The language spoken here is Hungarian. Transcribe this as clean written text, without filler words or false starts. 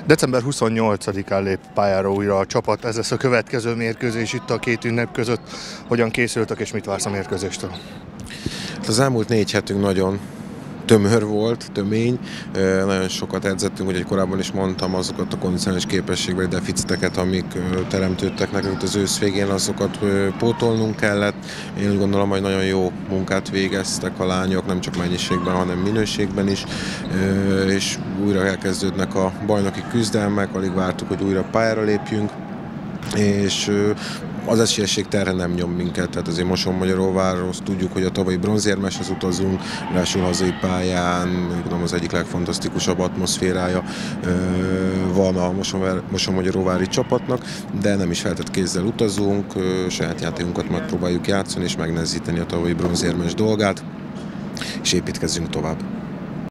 December 28-án lép pályára újra a csapat, ez lesz a következő mérkőzés itt a két ünnep között. Hogyan készültek és mit vársz a mérkőzéstől? Az elmúlt 4 hetünk nagyon tömör volt, tömény. Nagyon sokat edzettünk, hogy korábban is mondtam, azokat a kondicionális képességbeli deficiteket, amik teremtődtek nekünk az ősz végén, azokat pótolnunk kellett. Én úgy gondolom, hogy nagyon jó munkát végeztek a lányok, nem csak mennyiségben, hanem minőségben is, és újra elkezdődnek a bajnoki küzdelmek, alig vártuk, hogy újra pályára lépjünk, és az esélyesség terhe nem nyom minket, tehát azért Mosonmagyaróvárhoz tudjuk, hogy a tavalyi bronzérmeshez utazunk, ráadásul hazai pályán, mondom, az egyik legfantasztikusabb atmoszférája van a Mosonmagyaróvári csapatnak, de nem is feltett kézzel utazunk, saját játékunkat megpróbáljuk játszani és megnehezíteni a tavalyi bronzérmes dolgát, és építkezzünk tovább.